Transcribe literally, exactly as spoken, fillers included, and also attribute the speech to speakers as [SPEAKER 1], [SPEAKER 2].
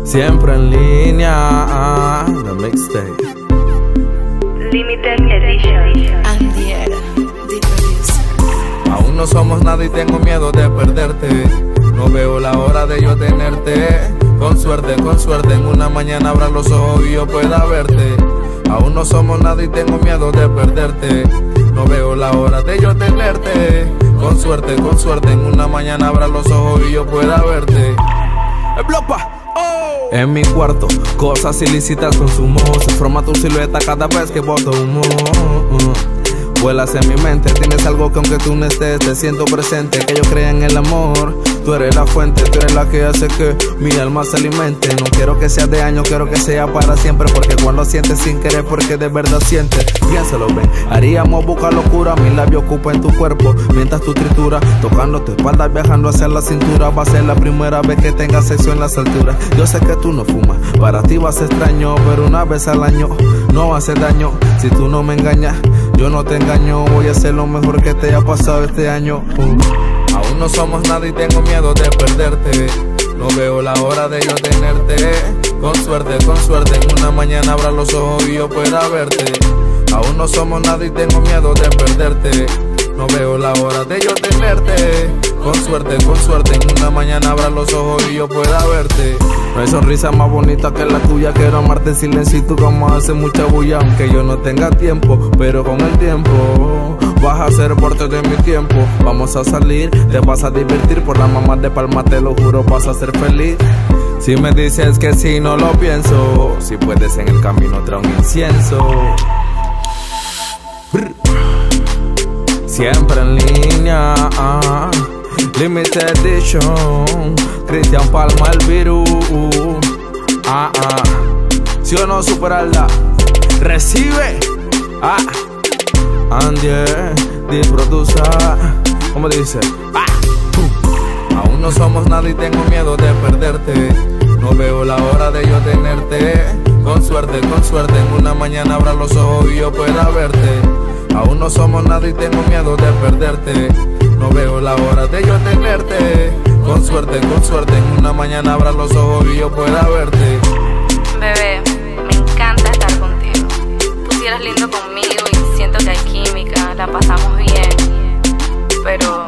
[SPEAKER 1] Siempre en línea, The Mixtape
[SPEAKER 2] Limited Edition.
[SPEAKER 3] Andiera, the producer.
[SPEAKER 1] Aún no somos nada y tengo miedo de perderte. No veo la hora de yo tenerte. Con suerte, con suerte, en una mañana abra los ojos y yo pueda verte. Aún no somos nada y tengo miedo de perderte. No veo la hora de yo tenerte. Con suerte, con suerte, en una mañana abra los ojos y yo pueda verte. ¡El blopa! En mi cuarto, cosas ilícitas consumo. Se forma tu silueta cada vez que boto humo. Vuelas en mi mente, tienes algo que aunque tú no estés, te siento presente. Que yo crea en el amor, tú eres la fuente, tú eres la que hace que mi alma se alimente. No quiero que sea de año, quiero que sea para siempre. Porque cuando sientes sin querer, porque de verdad sientes. Piénsalo, ven, haríamos buscar locura. Mi labio ocupa en tu cuerpo, mientras tu tritura, tocando tu espalda, viajando hacia la cintura. Va a ser la primera vez que tengas sexo en las alturas. Yo sé que tú no fumas, para ti va a ser extraño, pero una vez al año no hace daño. Si tú no me engañas, yo no te engaño, voy a hacer lo mejor que te haya pasado este año. uh. Aún no somos nada y tengo miedo de perderte. No veo la hora de yo tenerte. Con suerte, con suerte, en una mañana abra los ojos y yo pueda verte. Aún no somos nada y tengo miedo de perderte. No veo la hora de yo tenerte. Con suerte, con suerte, en una mañana abra los ojos y yo pueda verte. No hay sonrisa más bonita que la tuya. Quiero amarte en silencio y tú como hace mucha bulla. Aunque yo no tenga tiempo, pero con el tiempo vas a ser parte de mi tiempo. Vamos a salir, te vas a divertir. Por la mamá de Palma te lo juro, vas a ser feliz. Si me dices que sí, no lo pienso. Si puedes en el camino trae un incienso. Brr. Siempre en línea, uh, Limited Edition, Cristian Palma el virus. Ah, ah. Si o no superarla, recibe. Ah, Andy, the producer, como dice. Ah. Uh. Aún no somos nada y tengo miedo de perderte. No veo la hora de yo tenerte. Con suerte, con suerte, en una mañana abra los ojos y yo pueda verte. Aún no somos nada y tengo miedo de perderte. No veo la hora de yo tenerte. Con suerte, con suerte, en una mañana abra los ojos y yo pueda verte.
[SPEAKER 2] Bebé, me encanta estar contigo. Tú sí eres lindo conmigo y siento que hay química, la pasamos bien. Pero